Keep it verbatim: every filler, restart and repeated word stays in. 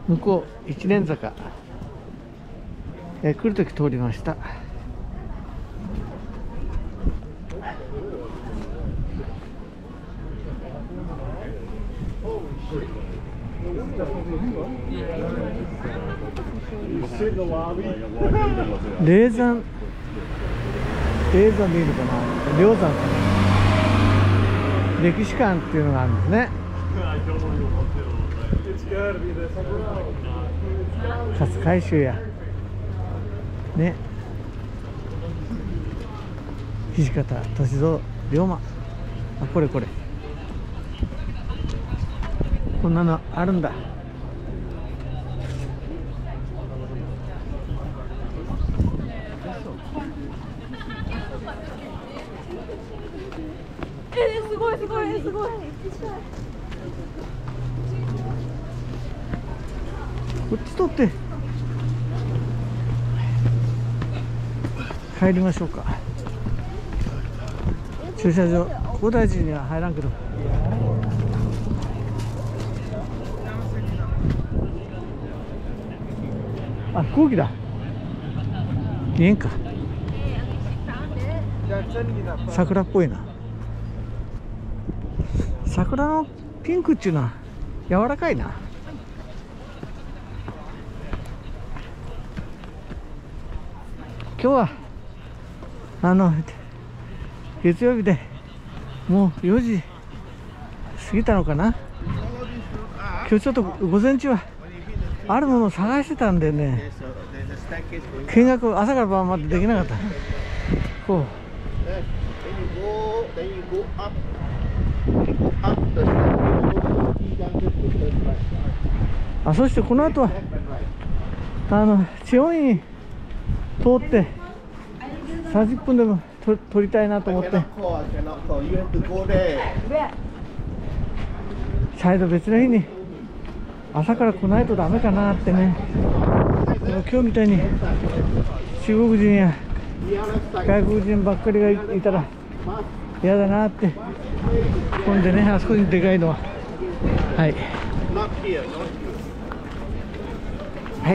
向こう一年坂、えー、来るとき通りました。霊山、霊山でいいのかな、霊山かな、歴史館っていうのがあるんですね。勝海舟やね、土方歳三龍馬、あ、これこれこんなのあるんだ。 えー、すごいすごいすごい。 こっち取って帰りましょうか。駐車場、高台寺には入らんけど。あ、飛行機だ。見えんか。桜っぽいな。桜のピンクっていうのは柔らかいな。今日はあの月曜日でもうよじ過ぎたのかな。今日ちょっと午前中はあるものを探してたんでね、見学朝から晩までできなかった。こうあ、そしてこの後はあの千代院通ってさんじゅっぷんでもと撮りたいなと思って、再度別の日に朝から来ないとダメかなってね。今日みたいに中国人や外国人ばっかりがいたら嫌だなって。ほんでね、あそこにでかいのははいはい、